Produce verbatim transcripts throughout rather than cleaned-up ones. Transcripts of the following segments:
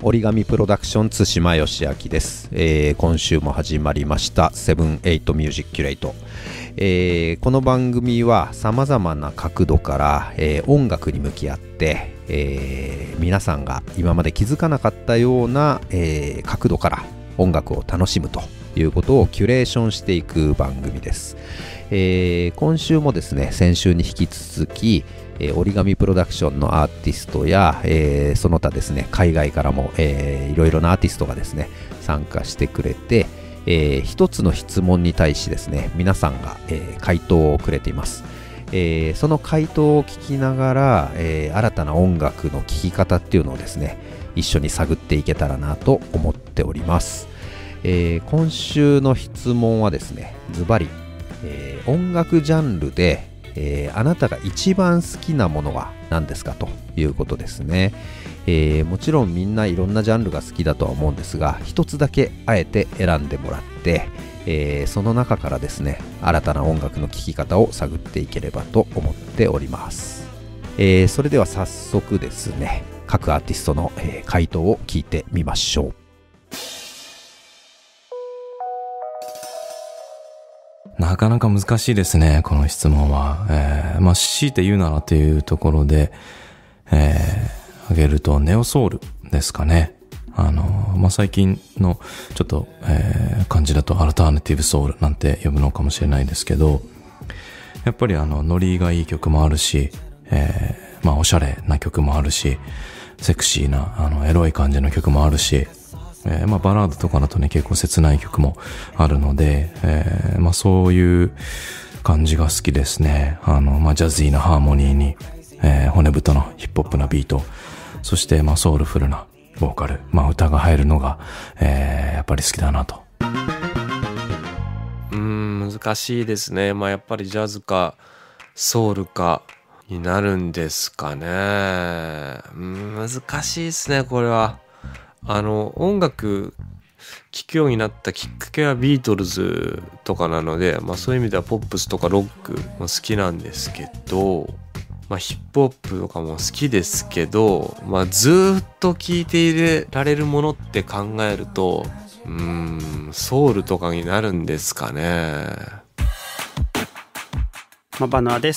折り紙プロダクション津島義明です、えー、今週も始まりましたセブンエイトミュージックキュレート、えー、この番組はさまざまな角度から、えー、音楽に向き合って、えー、皆さんが今まで気づかなかったような、えー、角度から音楽を楽しむということをキュレーションしていく番組です、えー、今週もですね先週に引き続きえー、折り紙プロダクションのアーティストや、えー、その他ですね海外からも、えー、いろいろなアーティストがですね参加してくれて、えー、一つの質問に対しですね皆さんが、えー、回答をくれています、えー、その回答を聞きながら、えー、新たな音楽の聴き方っていうのをですね一緒に探っていけたらなと思っております、えー、今週の質問はですねズバリ、えー、音楽ジャンルでえー、あなたが一番好きなものは何ですかということですね、えー、もちろんみんないろんなジャンルが好きだとは思うんですが一つだけあえて選んでもらって、えー、その中からですね新たな音楽の聴き方を探っていければと思っております、えー、それでは早速ですね各アーティストの、えー、回答を聞いてみましょう。 なかなか難しいですね、この質問は。えー、まあ、強いて言うならというところで、えー、挙げると、ネオソウルですかね。あの、まあ、最近のちょっと、えー、感じだと、アルターナティブソウルなんて呼ぶのかもしれないですけど、やっぱりあの、ノリがいい曲もあるし、えー、まあ、おしゃれな曲もあるし、セクシーな、あの、エロい感じの曲もあるし、えー、まあバラードとかだとね結構切ない曲もあるので、えー、まあそういう感じが好きですね。あのまあジャズィーなハーモニーに、えー、骨太のヒップホップなビート、そしてまあソウルフルなボーカル、まあ歌が入るのが、えー、やっぱり好きだなと。 うーん難しいですね。まあやっぱりジャズかソウルかになるんですかね。うーん難しいですねこれは。あの音楽聴くようになったきっかけはビートルズとかなので、まあ、そういう意味ではポップスとかロックも好きなんですけど、まあ、ヒップホップとかも好きですけど、まあ、ずっと聴いていれられるものって考えるとうーんソウルとかになるんですかね。 まバナーです、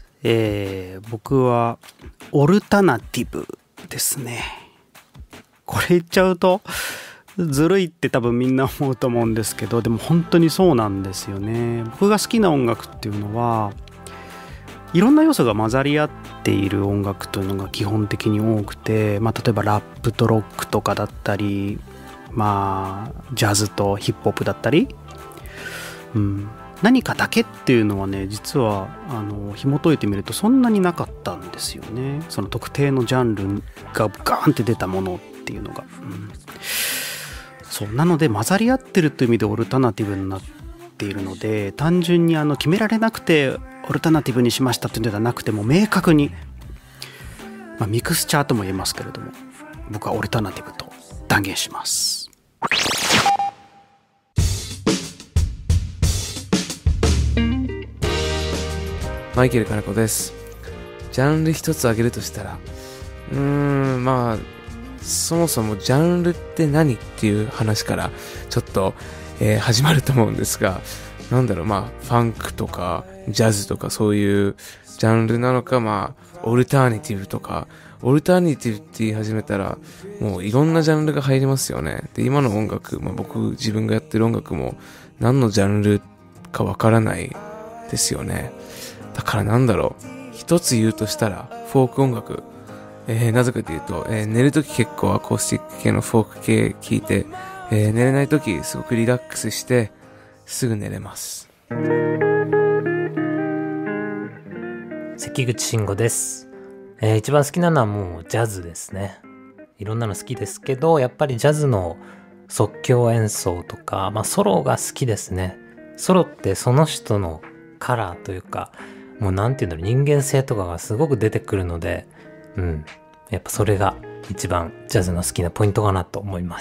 えー、僕はオルタナティブですね。これ言っちゃうとずるいって多分みんな思うと思うんですけど、でも本当にそうなんですよね。僕が好きな音楽っていうのはいろんな要素が混ざり合っている音楽というのが基本的に多くて、まあ、例えばラップとロックとかだったり、まあジャズとヒップホップだったり、うん、何かだけっていうのはね実はあの紐解いてみるとそんなになかったんですよね。その特定のジャンルがガーンって出たものっていうのが、うん、そうなので混ざり合ってるという意味でオルタナティブになっているので、単純にあの決められなくてオルタナティブにしましたというのではなくても明確に、まあ、ミクスチャーとも言えますけれども僕はオルタナティブと断言します。 マイケル金子です。ジャンル一つ挙げるとしたらうーんまあそもそもジャンルって何っていう話からちょっと、えー、始まると思うんですが、なんだろうまあファンクとかジャズとかそういうジャンルなのか、まあオルターネティブとか、オルターネティブって言い始めたらもういろんなジャンルが入りますよね。で今の音楽、まあ、僕自分がやってる音楽も何のジャンルかわからないですよね。だからなんだろう一つ言うとしたらフォーク音楽、えー、なぜかというと、えー、寝るとき結構アコースティック系のフォーク系聞いて、えー、寝れないときすごくリラックスしてすぐ寝れます。 関口慎吾です、えー、一番好きなのはもうジャズですね。いろんなの好きですけどやっぱりジャズの即興演奏とか、まあ、ソロが好きですね。ソロってその人のカラーというかもうなんていうんだろう人間性とかがすごく出てくるので、うん、やっぱそれが一番ジャズの好きなポイントかなと思います。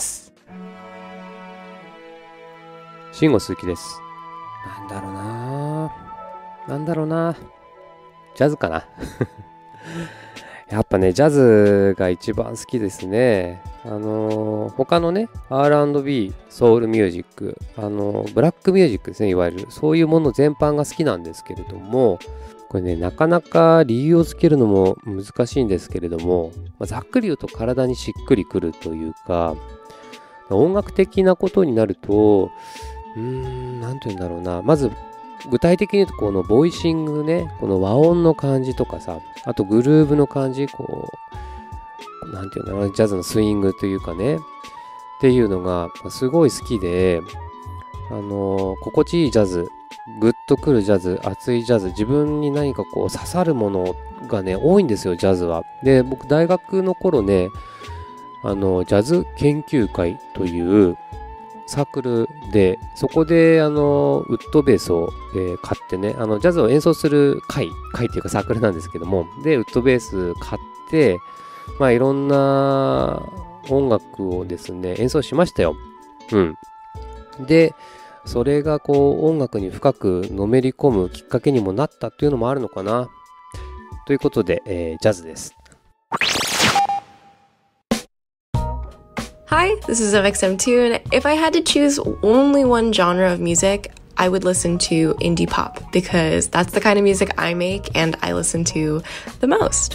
慎吾鈴木です。なんだろうななんだろうなジャズかなやっぱね、ジャズが一番好きですね。あのー、他のね、アールアンドビー、ソウルミュージック、あのー、ブラックミュージックですね、いわゆる。そういうもの全般が好きなんですけれども、これね、なかなか理由をつけるのも難しいんですけれども、まあ、ざっくり言うと体にしっくりくるというか、音楽的なことになると、うーん、なんて言うんだろうな。まず、具体的に言うと、このボイシングね、この和音の感じとかさ、あとグルーヴの感じ、こう、なんて言うんだろう、ジャズのスイングというかね、っていうのがすごい好きで、あのー、心地いいジャズ、グッとくるジャズ、熱いジャズ、自分に何かこう刺さるものがね、多いんですよ、ジャズは。で、僕大学の頃ね、あの、ジャズ研究会というサークルで、そこであの、ウッドベースを、えー買ってね、あの、ジャズを演奏する会、会っていうかサークルなんですけども、で、ウッドベース買って、まあいろんな音楽をですね、演奏しましたよ。うん。で、それがこう音楽に深くのめり込むきっかけにもなったっていうのもあるのかな。ということで、えー、ジャズです。 Hi, this is M X M Tune. If I had to choose only one genre of music, I would listen to indie pop because that's the kind of music I make and I listen to the most.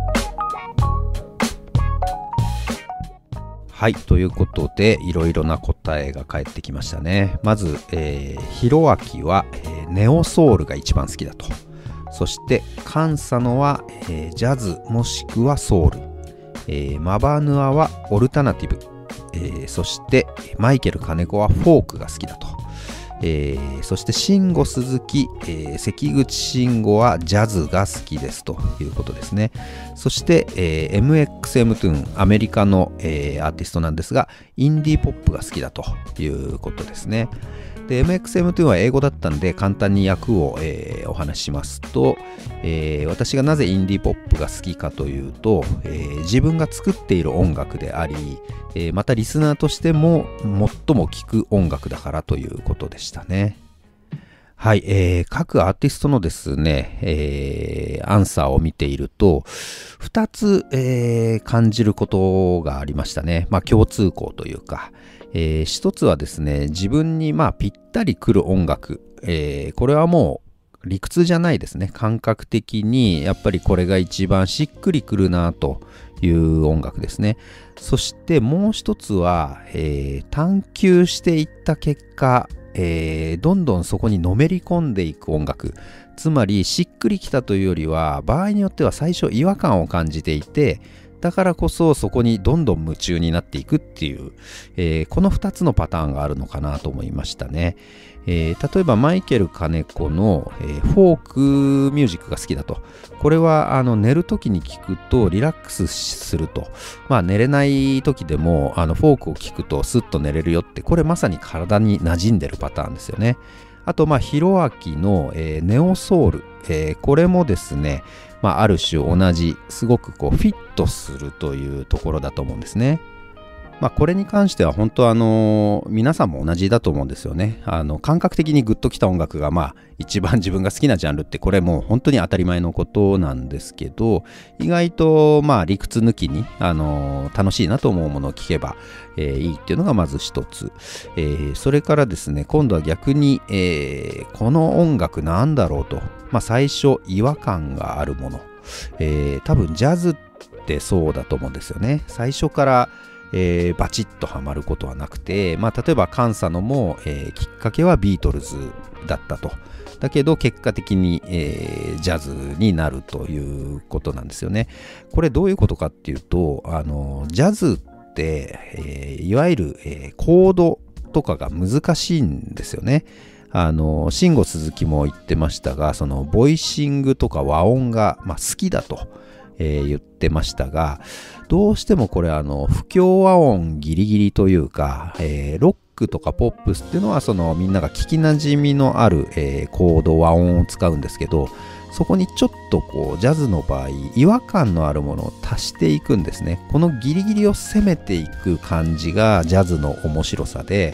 はい、ということでいろいろな答えが返ってきましたね。まず、えー、ひろあきは、えー、ネオソウルが一番好きだと。そしてカンサノは、えー、ジャズもしくはソウル、えー、マバヌアはオルタナティブ、えー、そしてマイケル金子はフォークが好きだと。えー、そして慎吾鈴木、えー、関口慎吾はジャズが好きですということですね。そして、えー、エムエックスエム トゥーンアメリカの、えー、アーティストなんですがインディーポップが好きだということですね。で エムエックスエム トゥーンは英語だったんで簡単に訳を、えー、お話ししますと、えー、私がなぜインディーポップが好きかというと、えー、自分が作っている音楽であり、えー、またリスナーとしても最も聴く音楽だからということでしたね。はい、えー、各アーティストのですね、えー、アンサーを見ているとふたつ、えー、感じることがありましたね。まあ共通項というか、えー、一つはですね、自分にまあぴったりくる音楽、えー、これはもう理屈じゃないですね。感覚的にやっぱりこれが一番しっくりくるなという音楽ですね。そしてもう一つは、えー、探求していった結果、えー、どんどんそこにのめり込んでいく音楽、つまりしっくりきたというよりは場合によっては最初違和感を感じていて、だからこそそこにどんどん夢中になっていくっていう、えー、このふたつのパターンがあるのかなと思いましたね。えー、例えばマイケル金子の、えー、フォークミュージックが好きだと。これはあの寝るときに聞くとリラックスすると。まあ寝れない時でもあのフォークを聞くとスッと寝れるよって、これまさに体に馴染んでるパターンですよね。あとまあひろあきの、えー、ネオソウル、えー、これもですね、まあ、ある種同じすごくこうフィットするというところだと思うんですね。まあ、これに関しては本当あの皆さんも同じだと思うんですよね。あの感覚的にグッときた音楽がまあ一番自分が好きなジャンルって、これもう本当に当たり前のことなんですけど、意外とまあ理屈抜きにあの楽しいなと思うものを聴けば、えー、いいっていうのがまず一つ、えー、それからですね、今度は逆に、えー、この音楽なんだろうと、まあ、最初違和感があるもの、えー、多分ジャズってそうだと思うんですよね。最初からえー、バチッとはまることはなくて、まあ、例えばカンサノも、えー、きっかけはビートルズだったと。だけど結果的に、えー、ジャズになるということなんですよね。これどういうことかっていうと、あのジャズって、えー、いわゆる、えー、コードとかが難しいんですよね。あの慎吾鈴木も言ってましたが、そのボイシングとか和音が、まあ、好きだと。えー、言ってましたが、どうしてもこれあの不協和音ギリギリというか、えー、ロックとかポップスっていうのはそのみんなが聞きなじみのある、えー、コード和音を使うんですけど、そこにちょっとこうジャズの場合違和感のあるものを足していくんですね。このギリギリを攻めていく感じがジャズの面白さで、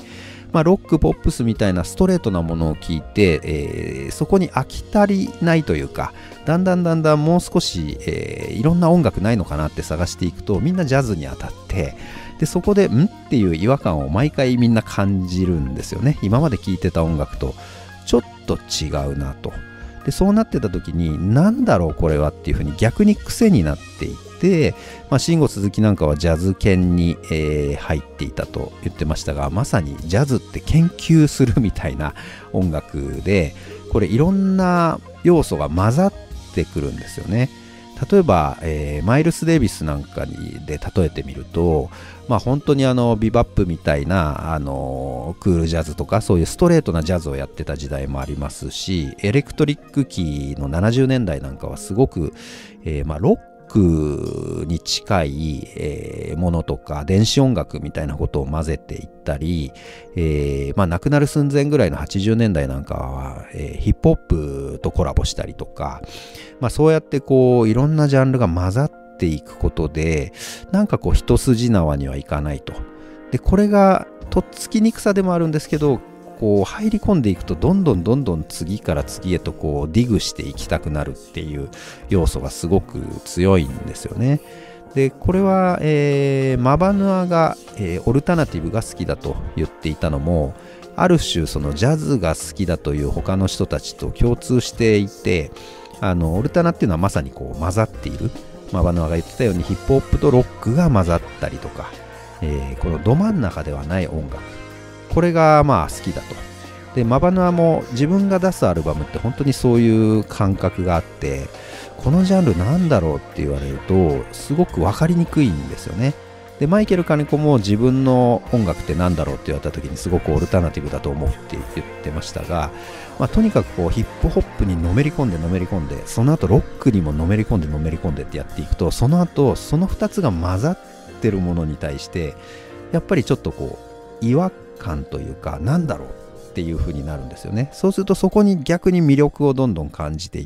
まあ、ロックポップスみたいなストレートなものを聞いて、えー、そこに飽き足りないというか、だんだんだんだんもう少し、えー、いろんな音楽ないのかなって探していくと、みんなジャズに当たって、でそこでんっていう違和感を毎回みんな感じるんですよね。今まで聴いてた音楽とちょっと違うなと。でそうなってた時に、なんだろうこれはっていうふうに逆に癖になっていって、まあ、慎吾鈴木なんかはジャズ研に、えー、入っていたと言ってましたが、まさにジャズって研究するみたいな音楽で、これいろんな要素が混ざってくるんですよね。例えば、えー、マイルス・デイビスなんかにで例えてみると、まあ、本当にあのビバップみたいなあのクールジャズとか、そういうストレートなジャズをやってた時代もありますし、エレクトリック期のななじゅうねんだいなんかはすごく、えーまあ、ロックに近い、えー、ものとか電子音楽みたいなことを混ぜていったり、えーまあ、亡くなる寸前ぐらいのはちじゅうねんだいなんかは、えー、ヒップホップとコラボしたりとか、まあ、そうやってこういろんなジャンルが混ざっていくことで、なんかこう一筋縄にはいかないと。でこれがとっつきにくさでもあるんですけど、こう入り込んでいくとどんどんどんどん次から次へとこうディグしていきたくなるっていう要素がすごく強いんですよね。でこれは、えー、マバヌアが、えー、オルタナティブが好きだと言っていたのも、ある種そのジャズが好きだという他の人たちと共通していて、あのオルタナっていうのはまさにこう混ざっている、マバヌアが言ってたようにヒップホップとロックが混ざったりとか、えー、このど真ん中ではない音楽、これがまあ好きだと。でマバヌアも自分が出すアルバムって本当にそういう感覚があって、このジャンルなんだろうって言われるとすごく分かりにくいんですよね。でマイケル金子も自分の音楽ってなんだろうって言われた時にすごくオルタナティブだと思うって言ってましたが、まあ、とにかくこうヒップホップにのめり込んでのめり込んで、その後ロックにものめり込んでのめり込んでってやっていくと、その後そのふたつが混ざってるものに対してやっぱりちょっとこう違和感というか、なんだろうっていう風になるんですよね。そうするとそこに逆に魅力をどんどん感じていって、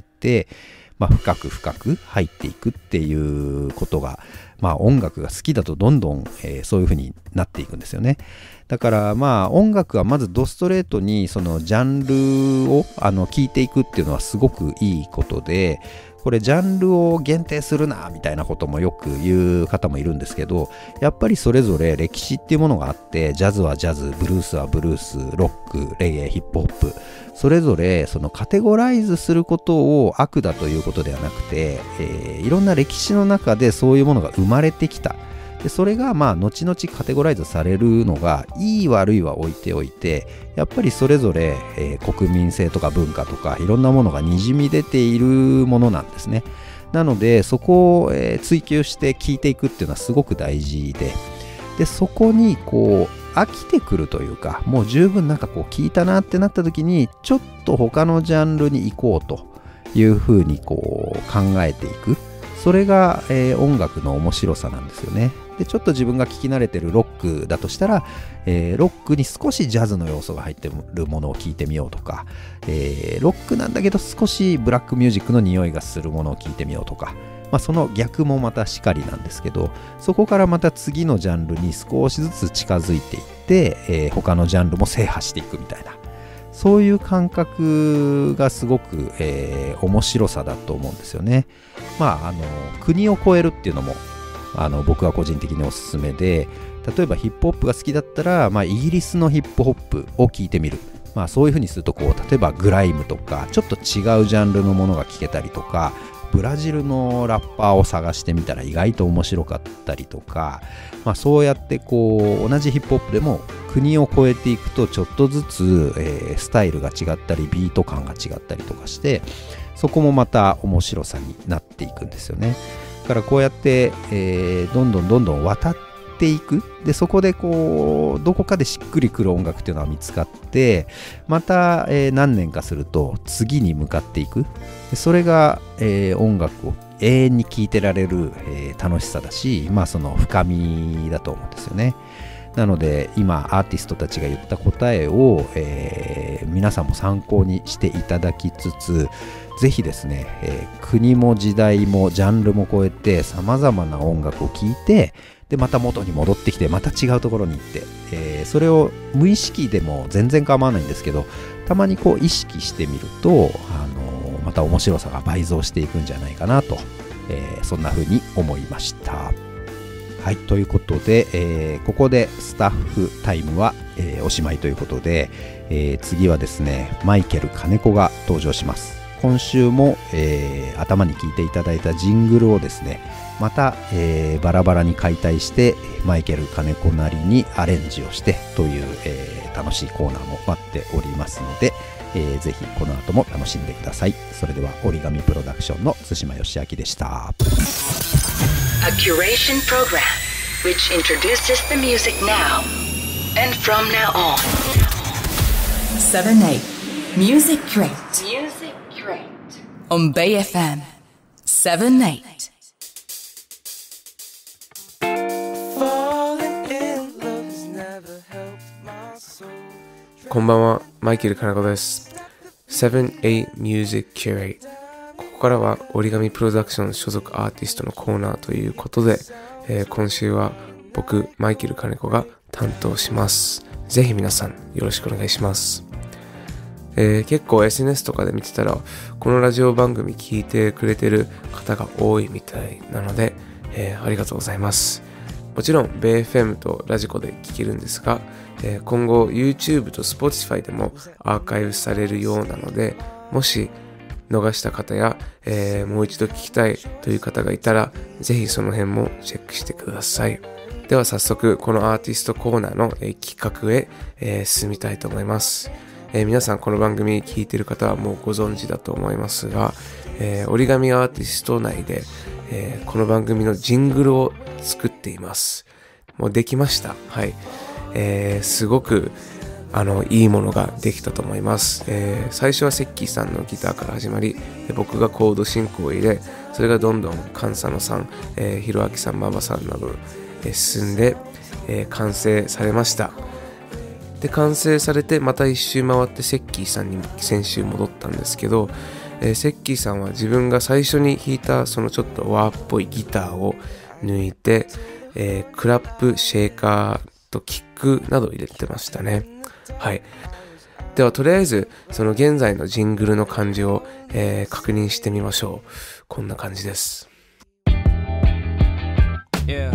まあ、深く深く入っていくっていうことが、まあ、音楽が好きだとどんどん、えー、そういう風になっていくんですよね。だからまあ音楽はまずドストレートにそのジャンルをあの聞いていくっていうのはすごくいいことで、これジャンルを限定するなみたいなこともよく言う方もいるんですけど、やっぱりそれぞれ歴史っていうものがあって、ジャズはジャズ、ブルースはブルース、ロック、レゲエ、ヒップホップ、それぞれそのカテゴライズすることを悪だということではなくて、えー、いろんな歴史の中でそういうものが生まれてきた。でそれがまあ後々カテゴライズされるのがいい悪いは置いておいて、やっぱりそれぞれ、えー、国民性とか文化とかいろんなものがにじみ出ているものなんですね。なのでそこを、えー、追求して聞いていくっていうのはすごく大事で、でそこにこう飽きてくるというか、もう十分なんかこう聞いたなってなった時にちょっと他のジャンルに行こうというふうにこう考えていく、それが、えー、音楽の面白さなんですよね。でちょっと自分が聞き慣れてるロックだとしたら、えー、ロックに少しジャズの要素が入ってるものを聞いてみようとか、えー、ロックなんだけど少しブラックミュージックの匂いがするものを聞いてみようとか、まあ、その逆もまたしかりなんですけど、そこからまた次のジャンルに少しずつ近づいていって、えー、他のジャンルも制覇していくみたいな、そういう感覚がすごく、えー、面白さだと思うんですよね。まああの国を越えるっていうのもあの僕は個人的におすすめで、例えばヒップホップが好きだったら、まあ、イギリスのヒップホップを聴いてみる、まあ、そういう風にするとこう例えばグライムとかちょっと違うジャンルのものが聴けたりとか、ブラジルのラッパーを探してみたら意外と面白かったりとか、まあ、そうやってこう同じヒップホップでも国を越えていくとちょっとずつ、えー、スタイルが違ったりビート感が違ったりとかして、そこもまた面白さになっていくんですよね。だからこうやって、えー、どんどんどんどん渡っていく。でそこでこうどこかでしっくりくる音楽っていうのは見つかって、また、えー、何年かすると次に向かっていく。でそれが、えー、音楽を永遠に聴いてられる、えー、楽しさだし、まあその深みだと思うんですよね。 なので今アーティストたちが言った答えを、えー、皆さんも参考にしていただきつつ、ぜひですね、えー、国も時代もジャンルも超えてさまざまな音楽を聴いて、でまた元に戻ってきてまた違うところに行って、えー、それを無意識でも全然構わないんですけど、たまにこう意識してみると、あのー、また面白さが倍増していくんじゃないかなと、えー、そんな風に思いました。はい、ということで、えー、ここでスタッフタイムは、えー、おしまいということで、えー、次はですね、マイケル金子が登場します。今週も、えー、頭に聞いていただいたジングルをですね、また、えー、バラバラに解体してマイケル金子なりにアレンジをしてという、えー、楽しいコーナーも待っておりますので、えー、ぜひこの後も楽しんでください。それでは折り紙プロダクションの対馬義明でした。 A curation program which introduces the music now and from now on. seven eight Music Crate. Music Crate. On Bay エフエム セブンエイト. こんばんは、マイケル金子です。セブンエイト Music Curate。ここからは折り紙プロダクション所属アーティストのコーナーということで、えー、今週は僕、マイケル金子が担当します。ぜひ皆さんよろしくお願いします。えー、結構 エスエヌエス とかで見てたら、このラジオ番組聞いてくれてる方が多いみたいなので、えー、ありがとうございます。もちろん ベイエフエム とラジコで聞けるんですが、えー、今後 YouTube と Spotify でもアーカイブされるようなので、もし逃した方や、えー、もう一度聞きたいという方がいたら、ぜひその辺もチェックしてください。では早速このアーティストコーナーの、えー、企画へ、えー、進みたいと思います。えー、皆さんこの番組聞いている方はもうご存知だと思いますが、えー、折り紙アーティスト内で、えー、この番組のジングルを作っています。もうできました。はい。えー、すごくあのいいものができたと思います。えー、最初はセッキーさんのギターから始まり、僕がコード進行を入れ、それがどんどんカンサノさん、えー、ヒロアキさん、ママさんなど、えー、進んで、えー、完成されました。で完成されてまた一周回ってセッキーさんに先週戻ったんですけど、えー、セッキーさんは自分が最初に弾いたそのちょっと和っぽいギターを抜いて、えー、クラップ、シェーカーとキックなど入れてましたね。はい。ではとりあえずその現在のジングルの感じを、えー、確認してみましょう。こんな感じです。Yeah.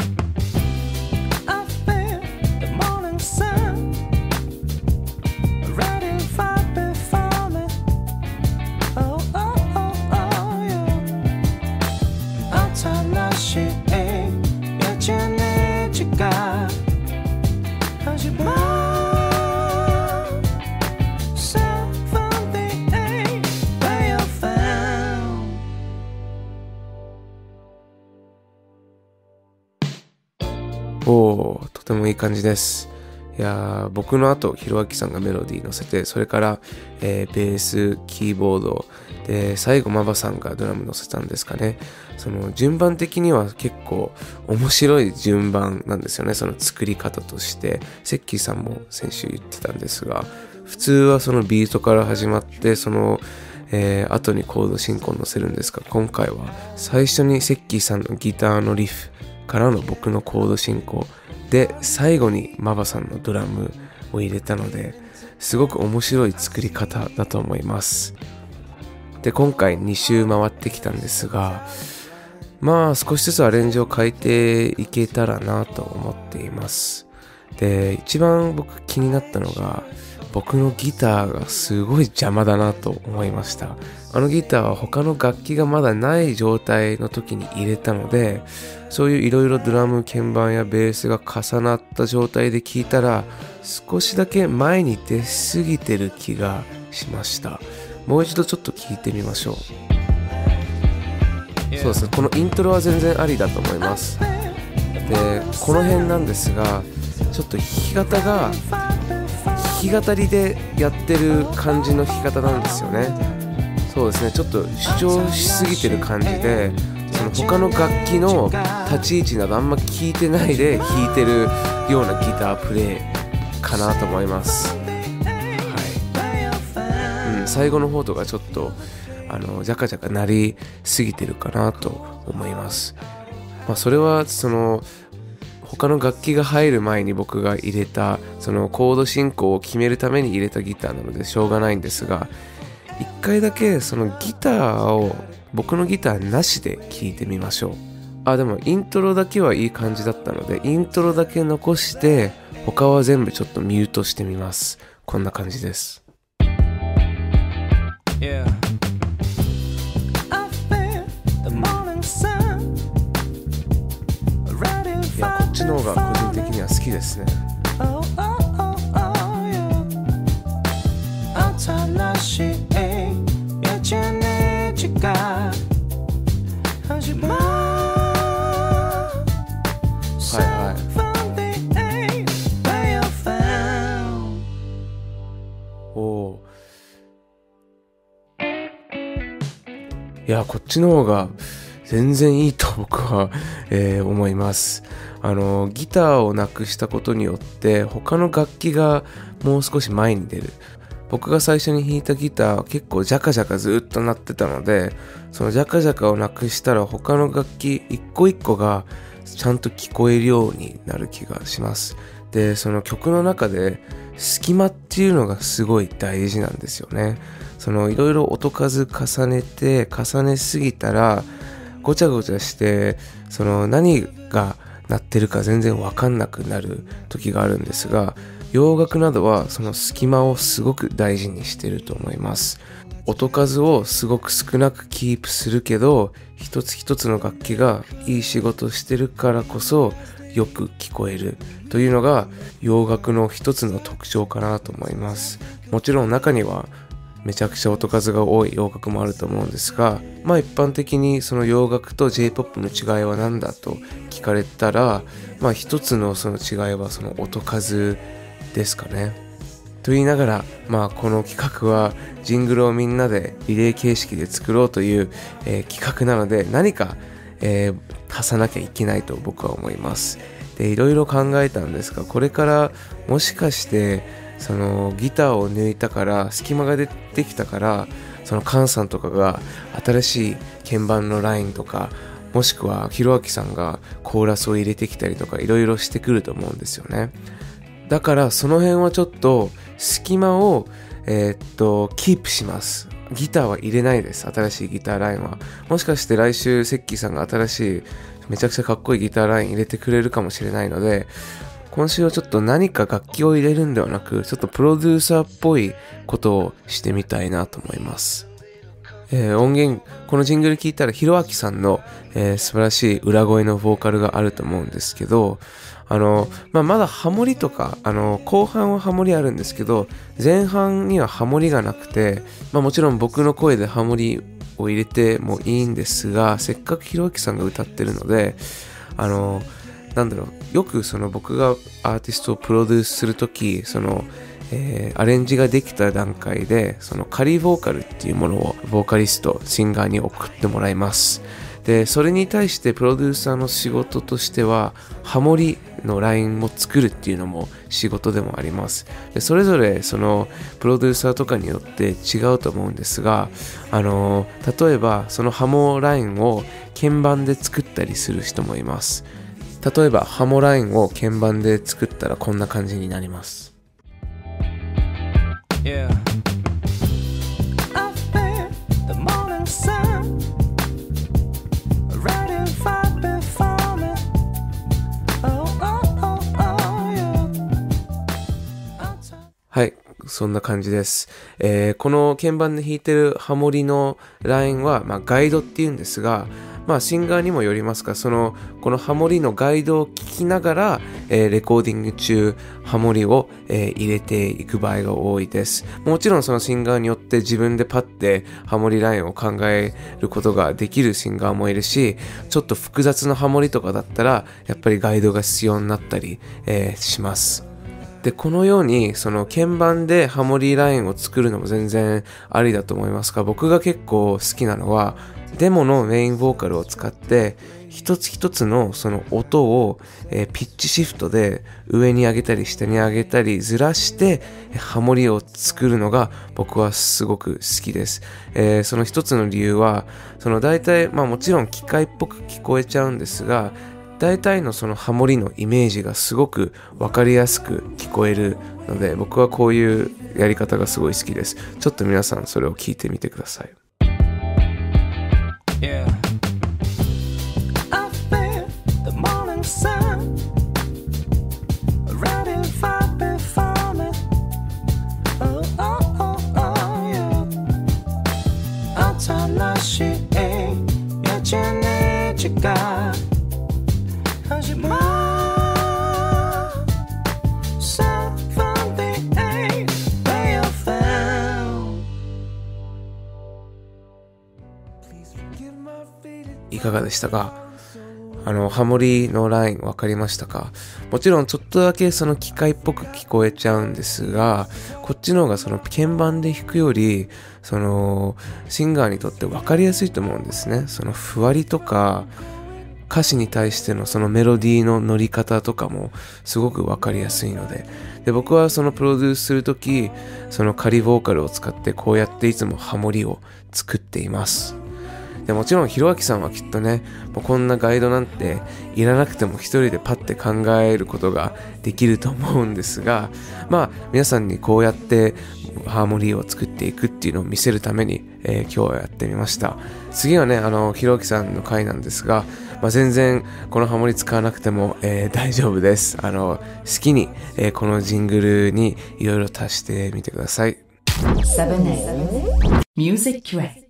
おー、とてもいい感じです。いやー、僕の後ひろあきさんがメロディー乗せて、それから、えー、ベース、キーボードで最後マバさんがドラム乗せたんですかね。その順番的には結構面白い順番なんですよね。その作り方としてセッキーさんも先週言ってたんですが、普通はそのビートから始まってそのえー、後にコード進行乗せるんですが、今回は最初にセッキーさんのギターのリフからの僕のコード進行で、最後にマバさんのドラムを入れたので、すごく面白い作り方だと思います。で今回に周回ってきたんですが、まあ少しずつアレンジを変えていけたらなと思っています。で一番僕気になったのが、僕のギターがすごい邪魔だなと思いました。あのギターは他の楽器がまだない状態の時に入れたので、そういういろいろドラム、鍵盤やベースが重なった状態で聴いたら、少しだけ前に出過ぎてる気がしました。もう一度ちょっと聴いてみましょう。そうですね、このイントロは全然ありだと思います。でこの辺なんですが、ちょっと弾き方が弾き語りでやってる感じの弾き方なんですよね。そうですね、ちょっと主張しすぎてる感じで、 その他の楽器の立ち位置などあんま聞いてないで弾いてるようなギタープレイかなと思います。はい、うん、最後の方とかちょっとあのジャカジャカ鳴りすぎてるかなと思います。まあ、それはその他の楽器が入る前に僕が入れたそのコード進行を決めるために入れたギターなのでしょうがないんですが、一回だけそのギターを僕のギターなしで聴いてみましょう。あ、でもイントロだけはいい感じだったのでイントロだけ残して他は全部ちょっとミュートしてみます。こんな感じです。Yeah.いや、こっちの方が個人的には好きですね。はいはい。おー。いや、こっちの方が全然いいと僕は、えー、思います。あのギターをなくしたことによって他の楽器がもう少し前に出る。僕が最初に弾いたギターは結構ジャカジャカずっと鳴ってたので、そのジャカジャカをなくしたら他の楽器一個一個がちゃんと聞こえるようになる気がします。で、その曲の中で隙間っていうのがすごい大事なんですよね。そのいろいろ音数重ねて重ねすぎたらごちゃごちゃしてその何が鳴ってるか全然わかんなくなる時があるんですが、洋楽などはその隙間をすごく大事にしてると思います。音数をすごく少なくキープするけど一つ一つの楽器がいい仕事してるからこそよく聞こえるというのが洋楽の一つの特徴かなと思います。もちろん中にはめちゃくちゃ音数が多い洋楽もあると思うんですが、まあ一般的にその洋楽と J-ポップ の違いは何だと聞かれたら、まあ一つのその違いはその音数ですかね。と言いながら、まあこの企画はジングルをみんなでリレー形式で作ろうという、えー、企画なので何か、えー、足さなきゃいけないと僕は思います。で、いろいろ考えたんですが、これからもしかしてそのギターを抜いたから隙間が出てきたからそのカンさんとかが新しい鍵盤のラインとかもしくはひろあきさんがコーラスを入れてきたりとかいろいろしてくると思うんですよね。だからその辺はちょっと隙間をえー、っとキープします。ギターは入れないです。新しいギターラインはもしかして来週セッキーさんが新しいめちゃくちゃかっこいいギターライン入れてくれるかもしれないので、今週はちょっと何か楽器を入れるんではなくちょっとプロデューサーっぽいことをしてみたいなと思います。えー、音源このジングル聞いたらひろあきさんの、えー、素晴らしい裏声のボーカルがあると思うんですけど、あの、まあ、まだハモリとかあの後半はハモリあるんですけど前半にはハモリがなくて、まあ、もちろん僕の声でハモリを入れてもいいんですが、せっかくひろあきさんが歌ってるのであのなんだろう、よくその僕がアーティストをプロデュースするときその、えー、アレンジができた段階でその仮ボーカルっていうものをボーカリストシンガーに送ってもらいます。でそれに対してプロデューサーの仕事としてはハモリのラインを作るっていうのも仕事でもあります。でそれぞれそのプロデューサーとかによって違うと思うんですが、あの例えばそのハモラインを鍵盤で作ったりする人もいます。例えばハモラインを鍵盤で作ったらこんな感じになります。Yeah.はい、そんな感じです。えー、この鍵盤で弾いてるハモリのラインは、まあ、ガイドっていうんですが、まあシンガーにもよりますが、そのこのハモリのガイドを聞きながら、えー、レコーディング中ハモリを、えー、入れていく場合が多いです。もちろんそのシンガーによって自分でパッてハモリラインを考えることができるシンガーもいるし、ちょっと複雑なハモリとかだったらやっぱりガイドが必要になったり、えー、します。で、このようにその鍵盤でハモリラインを作るのも全然ありだと思いますが、僕が結構好きなのはデモのメインボーカルを使って一つ一つのその音を、えー、ピッチシフトで上に上げたり下に上げたりずらしてハモリを作るのが僕はすごく好きです。えー、その一つの理由はその大体まあもちろん機械っぽく聞こえちゃうんですが、大体のそのハモリのイメージがすごくわかりやすく聞こえるので、僕はこういうやり方がすごい好きです。ちょっと皆さんそれを聞いてみてください。Yeah. I feel the morning sun ready for before me. Oh, oh, oh, oh, yeah. 新しい一日が始まる。いかがでしたか？あのハモリのライン分かりましたか？もちろんちょっとだけその機械っぽく聞こえちゃうんですが、こっちの方がその鍵盤で弾くよりそのシンガーにとって分かりやすいと思うんですね。そのふわりとか歌詞に対してのそのメロディーの乗り方とかもすごく分かりやすいので、で僕はそのプロデュースするときその仮ボーカルを使ってこうやっていつもハモリを作っています。でもちろんひろあきさんはきっとね、もうこんなガイドなんていらなくても一人でパッて考えることができると思うんですが、まあ皆さんにこうやってハーモニーを作っていくっていうのを見せるために、えー、今日はやってみました。次はね、あのひろあきさんの回なんですが、まあ、全然このハモリ使わなくても、えー、大丈夫です。あの好きに、えー、このジングルにいろいろ足してみてください。セブンエイト Music Crate。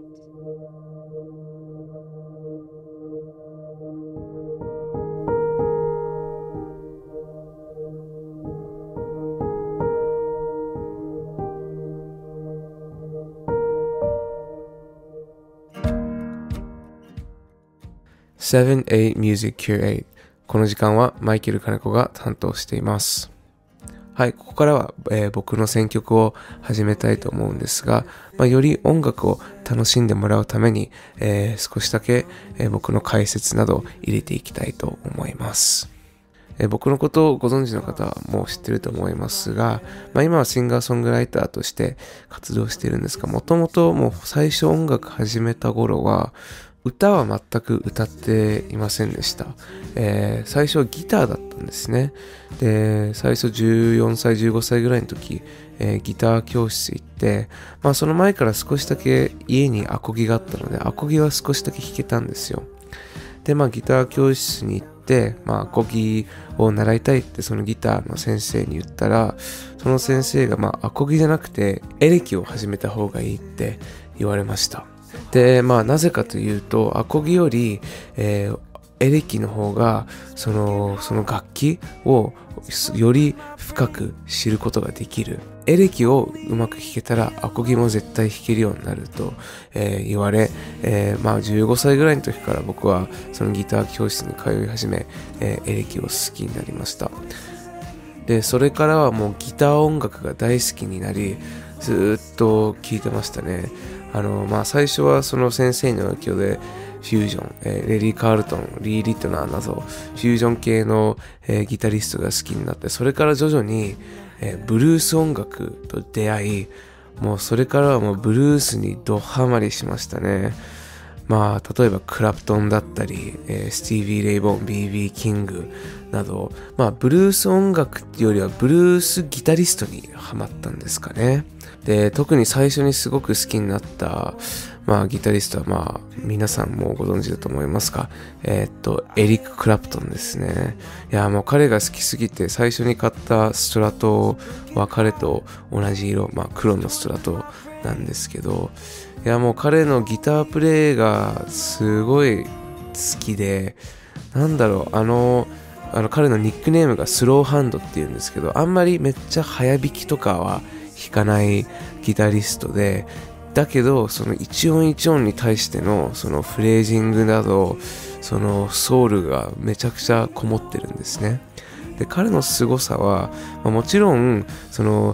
セブンエイト Music Curate。 この時間はマイケル金子が担当しています。はい、ここからは、えー、僕の選曲を始めたいと思うんですが、まあ、より音楽を楽しんでもらうために、えー、少しだけ、えー、僕の解説などを入れていきたいと思います。えー、僕のことをご存知の方はもう知ってると思いますが、まあ、今はシンガーソングライターとして活動しているんですが、もともともう最初音楽始めた頃は歌は全く歌っていませんでした。えー、最初はギターだったんですね。で、最初じゅうよんさい、じゅうごさいぐらいの時、えー、ギター教室行って、まあその前から少しだけ家にアコギがあったので、アコギは少しだけ弾けたんですよ。で、まあギター教室に行って、まあアコギを習いたいってそのギターの先生に言ったら、その先生がまあアコギじゃなくてエレキを始めた方がいいって言われました。で、まあなぜかというと、アコギより、えー、エレキの方がそのその楽器をより深く知ることができる。エレキをうまく弾けたらアコギも絶対弾けるようになると、えー、言われ、えー、まあじゅうごさいぐらいの時から僕はそのギター教室に通い始め、えー、エレキを好きになりました。で、それからはもうギター音楽が大好きになり、ずっと聴いてましたね。あのまあ最初はその先生の影響でフュージョン、えー、レディ・カールトン、リー・リットナーなどフュージョン系の、えー、ギタリストが好きになって、それから徐々に、えー、ブルース音楽と出会い、もうそれからはもうブルースにドハマりしましたね。まあ例えばクラプトンだったり、えー、スティービー・レイボン、ビービー・キングなど、まあブルース音楽っていうよりはブルースギタリストにハマったんですかね。で、特に最初にすごく好きになった、まあギタリストはまあ皆さんもご存知だと思いますが、えー、っとエリック・クラプトンですね。いやもう彼が好きすぎて最初に買ったストラトは彼と同じ色、まあ黒のストラトなんですけど、いやもう彼のギタープレイがすごい好きで、なんだろう、あのあの彼のニックネームがスローハンドっていうんですけど、あんまりめっちゃ早弾きとかは弾かないギタリストで、だけどその一音一音に対してのそのフレージングなど、そのソウルがめちゃくちゃこもってるんですね。で、彼の凄さは、まあ、もちろんその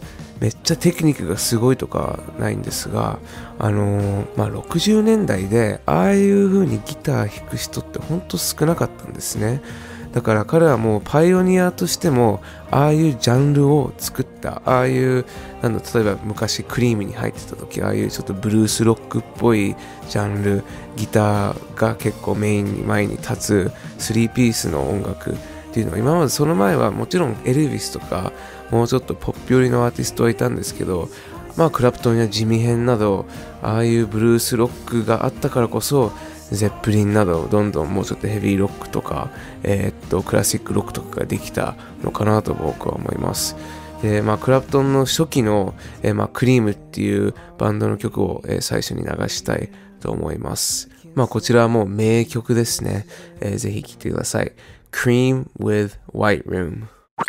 めっちゃテクニックがすごいとかないんですが、あのー、まあろくじゅうねんだいでああいう風にギター弾く人ってほんと少なかったんですね。だから彼はもうパイオニアとしてもああいうジャンルを作った、ああいうなんだ例えば昔クリームに入ってた時ああいうちょっとブルースロックっぽいジャンル、ギターが結構メインに前に立つスリーピースの音楽っていうのは、今までその前はもちろんエルヴィスとかもうちょっとポップ寄りのアーティストはいたんですけど、まあクラプトンやジミヘンなどああいうブルースロックがあったからこそゼップリンなどどんどんもうちょっとヘビーロックとか、えー、っとクラシックロックとかができたのかなと僕は思います。で、まあ、クラプトンの初期の、えーまあ、クリームっていうバンドの曲を、えー、最初に流したいと思います。まあこちらはもう名曲ですね。えー、ぜひ聴いてください。Cream with White Room。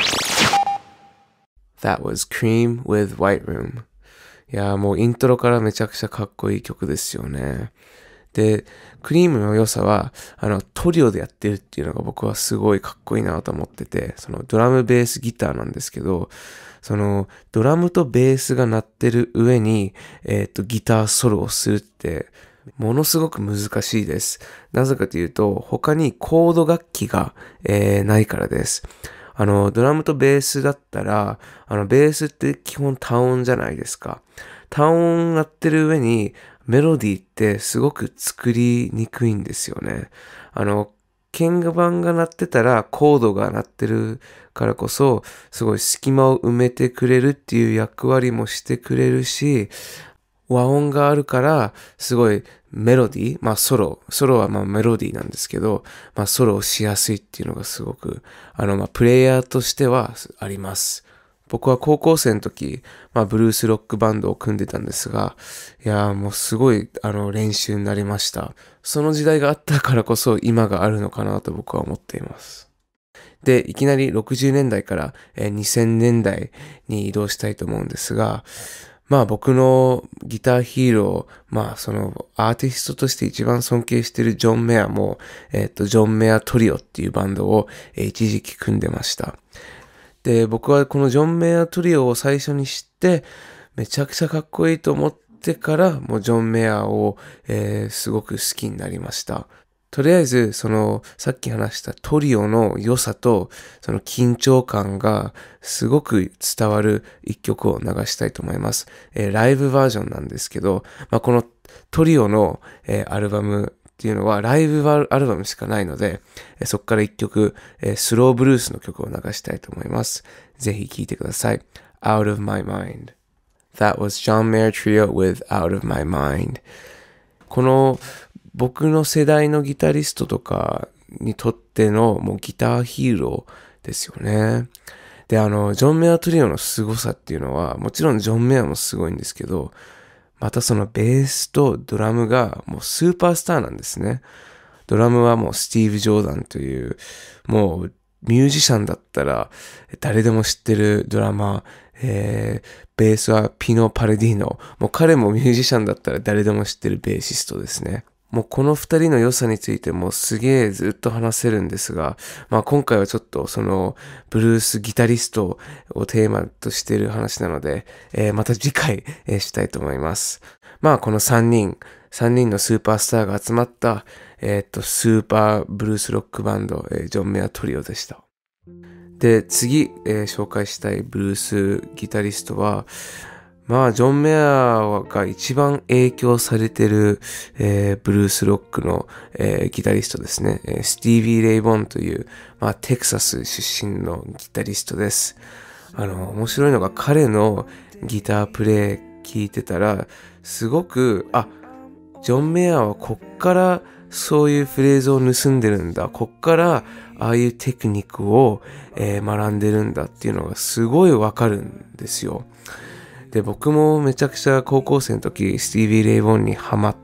That was Cream with White Room。 いやーもうイントロからめちゃくちゃかっこいい曲ですよね。で、クリームの良さは、あの、トリオでやってるっていうのが僕はすごいかっこいいなと思ってて、そのドラムベースギターなんですけど、そのドラムとベースが鳴ってる上に、えっと、ギターソロをするって、ものすごく難しいです。なぜかというと、他にコード楽器が、えー、ないからです。あの、ドラムとベースだったら、あの、ベースって基本単音じゃないですか。単音鳴ってる上に、メロディーってすごく作りにくいんですよね。あの、鍵盤が鳴ってたらコードが鳴ってるからこそ、すごい隙間を埋めてくれるっていう役割もしてくれるし、和音があるから、すごいメロディー、まあソロ、ソロはまあメロディーなんですけど、まあソロをしやすいっていうのがすごく、あのまあプレイヤーとしてはあります。僕は高校生の時、まあブルースロックバンドを組んでたんですが、いやーもうすごいあの練習になりました。その時代があったからこそ今があるのかなと僕は思っています。で、いきなりろくじゅうねんだいからにせんねんだいに移動したいと思うんですが、まあ僕のギターヒーロー、まあそのアーティストとして一番尊敬しているジョン・メアも、えっと、ジョン・メアトリオっていうバンドを一時期組んでました。で、僕はこのジョン・メアトリオを最初に知って、めちゃくちゃかっこいいと思ってから、もうジョン・メアを、えー、すごく好きになりました。とりあえず、その、さっき話したトリオの良さと、その緊張感がすごく伝わる一曲を流したいと思います。えー、ライブバージョンなんですけど、まあ、このトリオの、えー、アルバムっていうのはライブアルバムしかないので、えー、そこから一曲、えー、スローブルースの曲を流したいと思います。ぜひ聴いてください。Out of My Mind。That was John Mayer Trio with Out of My Mind。この僕の世代のギタリストとかにとってのもうギターヒーローですよね。で、あの、ジョン・メアトリオの凄さっていうのは、もちろんジョン・メアもすごいんですけど、またそのベースとドラムがもうスーパースターなんですね。ドラムはもうスティーブ・ジョーダンという、もうミュージシャンだったら誰でも知ってるドラマー、えー、ベースはピノ・パレディーノ。もう彼もミュージシャンだったら誰でも知ってるベーシストですね。もうこの二人の良さについてもすげえずっと話せるんですが、まあ今回はちょっとそのブルースギタリストをテーマとしている話なので、えー、また次回、えー、したいと思います。まあこの三人、三人のスーパースターが集まった、えー、っとスーパーブルースロックバンド、えー、ジョン・メアトリオでした。で、次、えー、紹介したいブルースギタリストは、まあ、ジョン・メアが一番影響されてる、えー、ブルースロックの、えー、ギタリストですね。えー、スティービー・レイ・ボンという、まあ、テキサス出身のギタリストです。あの、面白いのが彼のギタープレイ聞いてたら、すごく、あ、ジョン・メアはこっからそういうフレーズを盗んでるんだ。こっからああいうテクニックを、えー、学んでるんだっていうのがすごいわかるんですよ。で、僕もめちゃくちゃ高校生の時、スティービー・レイ・ボンにハマって、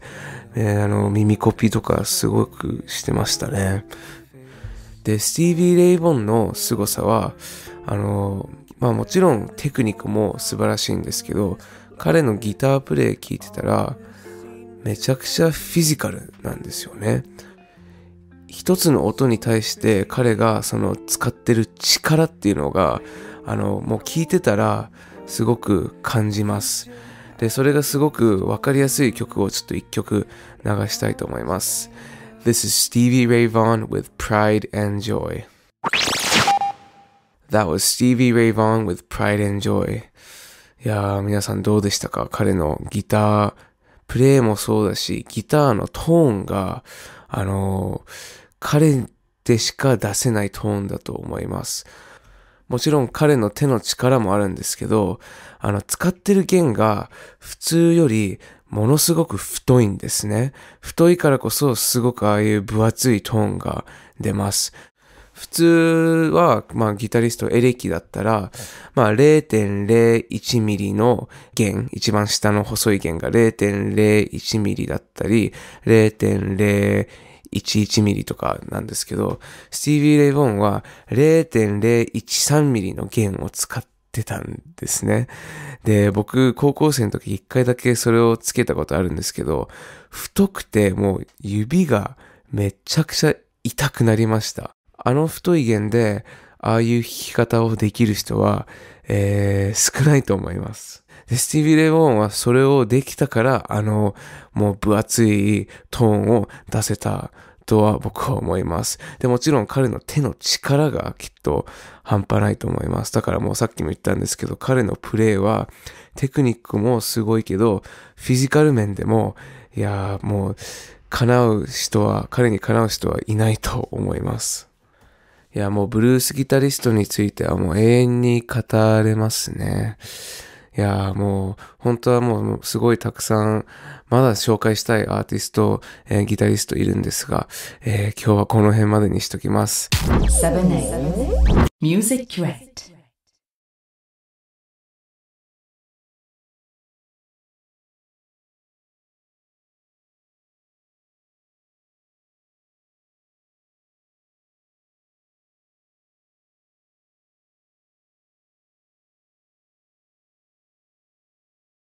えー、あの、耳コピーとかすごくしてましたね。で、スティービー・レイ・ボンの凄さは、あの、まあもちろんテクニックも素晴らしいんですけど、彼のギタープレイ聞いてたら、めちゃくちゃフィジカルなんですよね。一つの音に対して彼がその使ってる力っていうのが、あの、もう聞いてたら、 すごく感じます。で、それがすごくわかりやすい曲をちょっと一曲流したいと思います。This is Stevie Ray Vaughan with Pride and Joy. That was Stevie Ray Vaughan with Pride and Joy. いやー、皆さんどうでしたか？彼のギター、プレイもそうだし、ギターのトーンが、あのー、彼でしか出せないトーンだと思います。もちろん彼の手の力もあるんですけど、あの、使ってる弦が普通よりものすごく太いんですね。太いからこそすごくああいう分厚いトーンが出ます。普通は、まあ、ギタリストエレキだったら、まあ、れいてんれいいちミリの弦、一番下の細い弦が れいてんれいいちミリだったり、れいてんれいいちいちミリとかなんですけど、スティービー・レイ・ボーンは れいてんれいいちさんミリの弦を使ってたんですね。で、僕、高校生の時一回だけそれをつけたことあるんですけど、太くてもう指がめちゃくちゃ痛くなりました。あの太い弦で、ああいう弾き方をできる人は、えー、少ないと思います。で、スティービー・レイ・ボーンはそれをできたから、あの、もう分厚いトーンを出せたとは僕は思います。で、もちろん彼の手の力がきっと半端ないと思います。だからもうさっきも言ったんですけど、彼のプレーはテクニックもすごいけど、フィジカル面でも、いやーもう、叶う人は、彼に叶う人はいないと思います。いや、もうブルースギタリストについてはもう永遠に語れますね。いや、もう本当はもうすごいたくさんまだ紹介したいアーティスト、えー、ギタリストいるんですが、えー、今日はこの辺までにしときます。 セブンエイト Music Crate